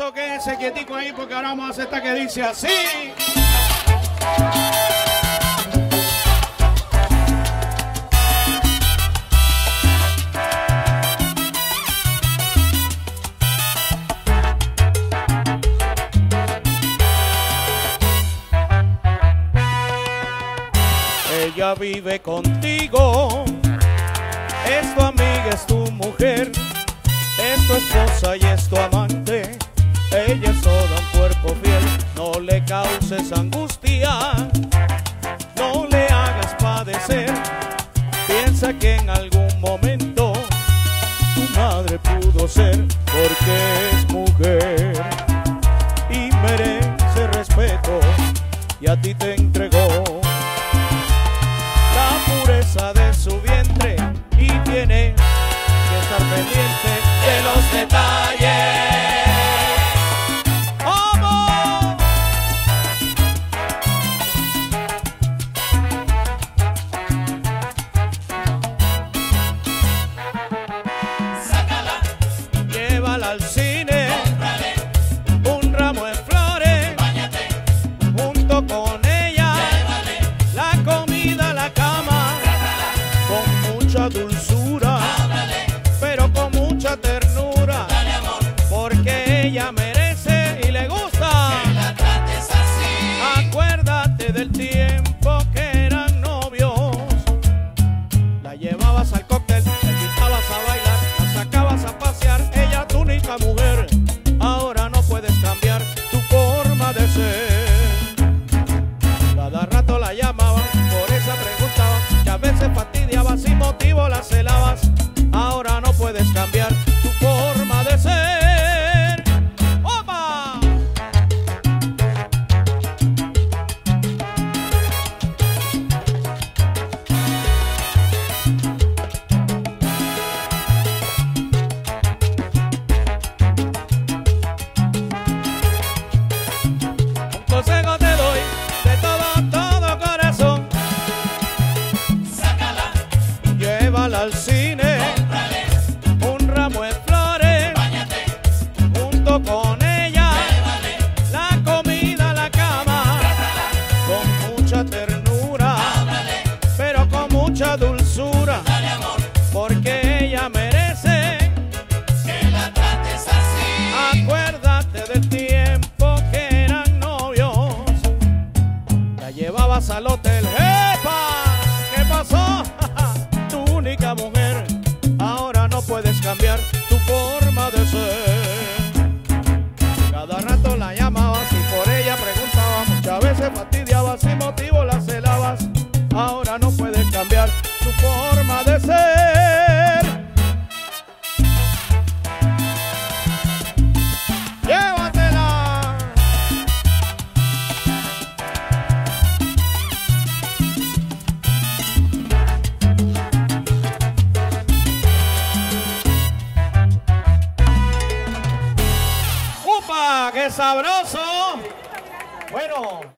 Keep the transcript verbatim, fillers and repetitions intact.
Eso que ese quietico ahí, porque ahora vamos a hacer esta que dice así. Ella vive contigo, es tu amiga, es tu mujer, es tu esposa y es tu amante. Ella es toda un cuerpo fiel, no le causes angustia, no le hagas padecer. Piensa que en algún momento tu madre pudo ser, porque es mujer y merece respeto, y a ti te entregó la pureza de su vientre, y tiene que estar pendiente de los detalles. Llévala al cine, cómprale un ramo de flores, báñate junto con ella, llévale la comida a la cama, trátala con mucha dulzura, háblale, pero con mucha ternura, dale amor, porque ella merece y le gusta que la trates así. Acuérdate del tiempo que eran novios, la llevabas al cóctel, la invitabas a bailar, la sacabas a pasear. Ella tu única mujer, ahora no puedes cambiar tu forma de ser. Cada rato la llamaban, por esa preguntaban, que a veces fastidiaba, sin motivo la celabas. Ahora no puedes cambiar tu forma de ser. ¡Opa! Consejo te doy de todo, todo corazón. Sácala, llévala al cine, cómprale un ramo de flores, báñate junto con ella, llévale la comida a la cama, trátala con mucha ternura, háblale, pero con mucha dulzura, dale amor, porque ella merece que la trates así. Acuérdate del tiempo que eran novios, la llevabas al hotel. ¡Epa! ¿Qué pasó? Tu única mujer, ahora no puedes cambiar tu forma de ser. Cada rato la llamabas y por ella preguntabas, muchas veces fastidiabas, sin motivo la celabas. Ahora no puedes cambiar tu forma de ser. ¡Llévatela! ¡Upa! ¡Qué sabroso! Bueno.